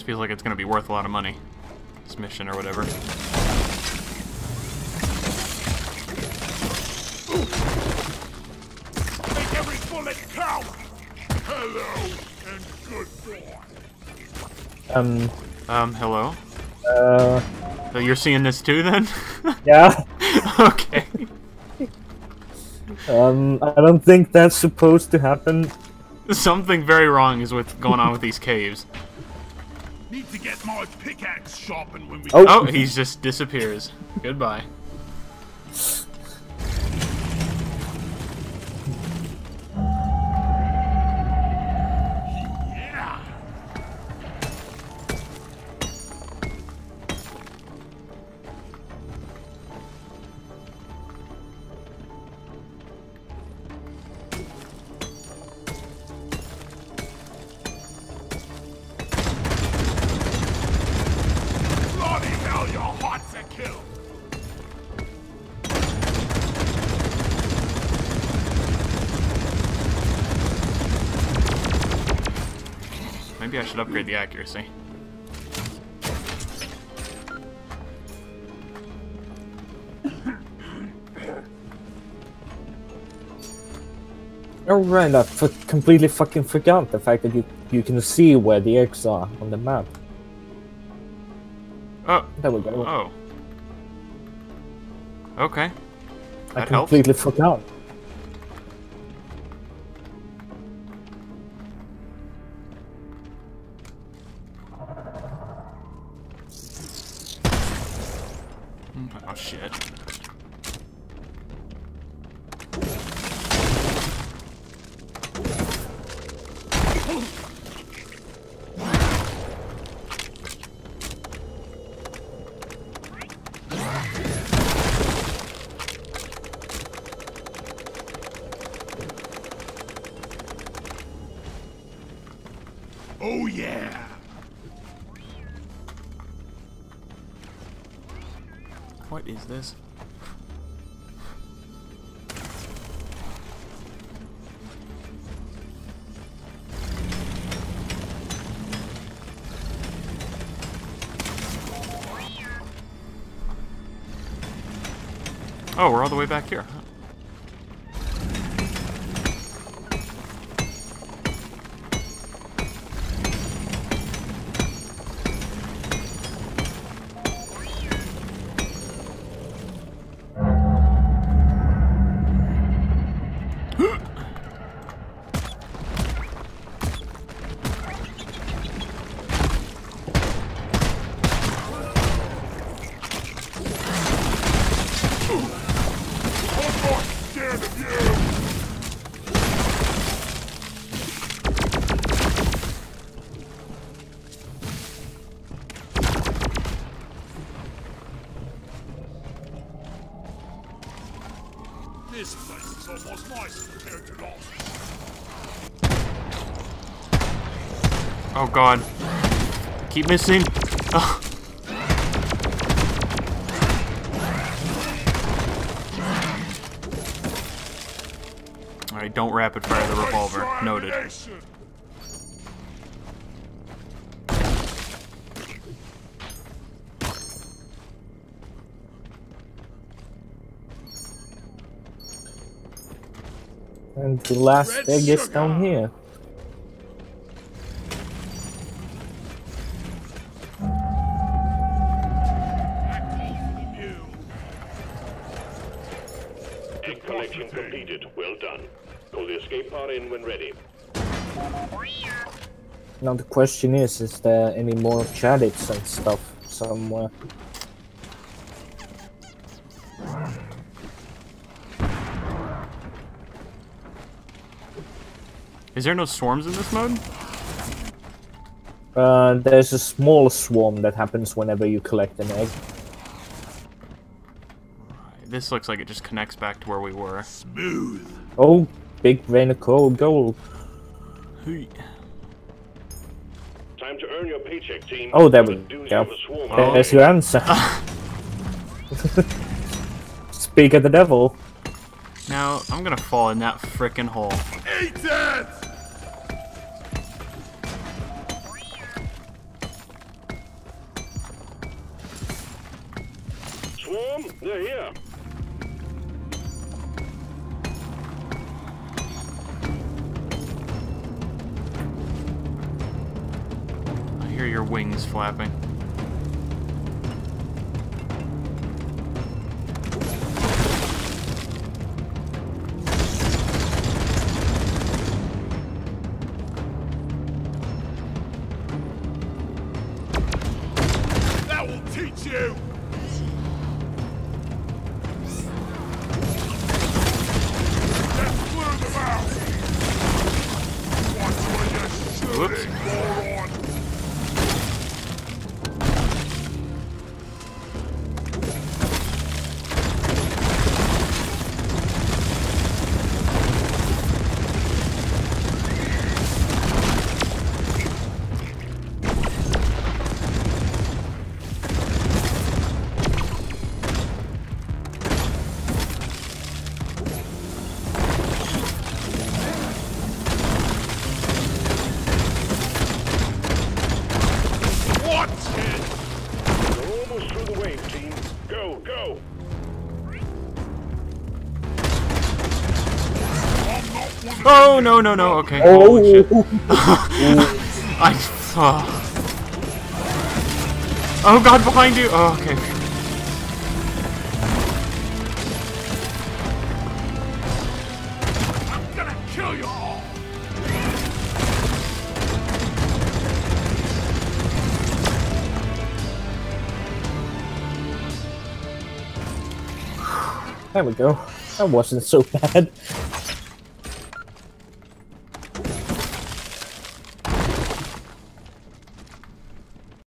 feels like it's gonna be worth a lot of money. This mission or whatever. Make every bullet count! Hello and goodbye. Hello? So you're seeing this too then? Yeah. Okay. I don't think that's supposed to happen. Something very wrong is what's going on with these caves. Need to get my pickaxe sharpened when we... Oh, he just disappears. Goodbye. Yeah. Bloody hell, your heart's a kill. Maybe I should upgrade the accuracy. Oh right, I completely fucking forgot the fact that you can see where the eggs are on the map. Oh. There we go. Oh. Okay. I That helps. completely forgot. Oh shit. Oh yeah. What is this? Oh, we're all the way back here. Huh? This place is almost nice compared to last. Oh god. Keep missing. Oh. Alright, don't rapid fire the revolver. Noted. And the last Red egg is sugar. down here. Egg collection completed. Well done. Call the escape pod in when ready. Now the question is there any more chalices and stuff somewhere? Is there no swarms in this mode? There's a small swarm that happens whenever you collect an egg. This looks like it just connects back to where we were. Smooth. Oh, big rain of cold gold. Time to earn your paycheck, team. Oh, there we Do go. have a swarm Oh. There's your answer. Speak of the devil. Now, I'm gonna fall in that frickin' hole. Eat it! Swarm, they're here. I hear your wings flapping. That will teach you! Let's clear them out! Watch where you're shooting, moron! You're almost through the wave, team. Go, go! Oh no no no! Okay. Oh, Holy shit! I. Oh god, behind you! Oh, okay. I'm gonna kill you all! there we go. That wasn't so bad.